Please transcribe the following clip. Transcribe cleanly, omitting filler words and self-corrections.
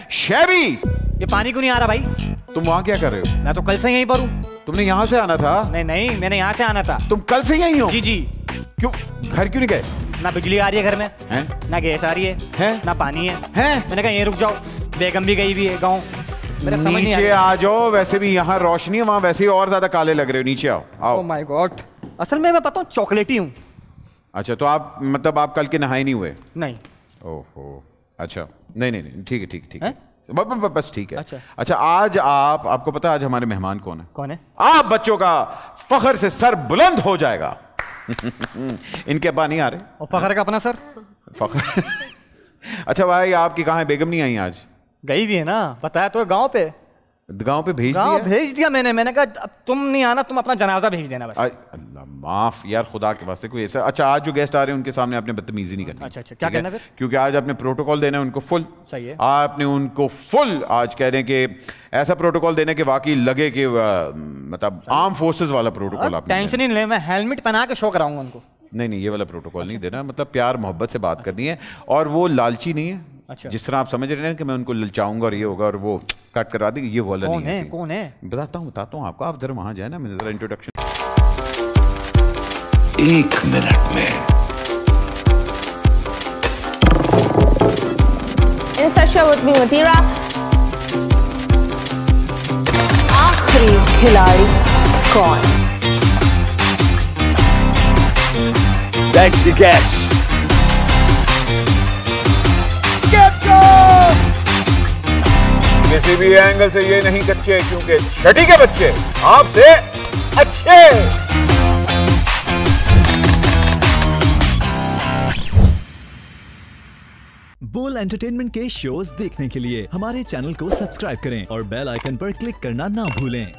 Shabby, ये पानी क्यों नहीं आ रहा भाई? तुम वहाँ क्या कर रहे हो? मैं तो कल से यहीं पर हूँ। तुमने यहाँ से आना था? नहीं नहीं, मैंने यहाँ से आना था। तुम कल से यहीं हो? जी जी। क्यों घर क्यों नहीं गए? ना बिजली आ रही है घर में, हैं? ना गैस आ रही है, ना पानी है। मैंने कहा यहीं रुक जाओ, बेगम भी गई हुई है गाँव। नीचे आ जाओ, वैसे भी यहाँ रोशनी है, वहाँ वैसे ही और ज्यादा काले लग रहे हो। नीचे आओ, आओ। ओह माय गॉड, असल में मैं पता हूँ चॉकलेटी हूँ। अच्छा, तो आप मतलब आप कल के नहाए नहीं हुए? नहीं। ओहो, अच्छा, नहीं नहीं नहीं, ठीक है ठीक है ठीक है, बस ठीक है। अच्छा, अच्छा, आज आपको पता है आज हमारे मेहमान कौन है? कौन है? आप बच्चों का फख्र से सर बुलंद हो जाएगा। इनके अब्बा नहीं आ रहे? और फख्र का अपना सर? फख्र। अच्छा भाई, आपकी कहाँ है? बेगम नहीं आई आज? गई भी है ना, बताया तो गांव पे। गांव पे भेज दिया? गांव भेज दिया मैंने कहा अब तुम नहीं आना, तुम अपना जनाजा भेज देना बस। अल्लाह माफ यार, खुदा के वास्ते कोई ऐसा। अच्छा, आज जो गेस्ट आ रहे हैं उनके सामने आपने बदतमीजी नहीं करनी। अच्छा अच्छा, क्या कहना फिर? क्योंकि आज आपने प्रोटोकॉल देना है उनको फुल। सही है। आपने उनको फुल आज कह दें कि ऐसा प्रोटोकॉल देने के वाकई लगे कि मतलब आर्म फोर्सेस वाला प्रोटोकॉल। आप टेंशन ही नहीं ले, मैं हेलमेट पहना के शो कराऊंगा उनको। नहीं नहीं, ये वाला प्रोटोकॉल नहीं देना, मतलब प्यार मोहब्बत से बात करनी है। और वो लालची नहीं है। अच्छा। जिस तरह आप समझ रहे हैं कि मैं उनको ललचाऊंगा और ये होगा और वो कट करा देंगे, ये वाला नहीं है। कौन है? बताता हूँ आपको, आप जरा वहां जाए ना, मैंने जरा इंट्रोडक्शन। 1 मिनट में मुतीरा, आखिरी खिलाड़ी कौन? That's the catch. किसी भी एंगल से ये नहीं कच्चे, क्योंकि छठी के बच्चे आपसे अच्छे। बोल एंटरटेनमेंट के शोज देखने के लिए हमारे चैनल को सब्सक्राइब करें और बेल आइकन पर क्लिक करना ना भूलें।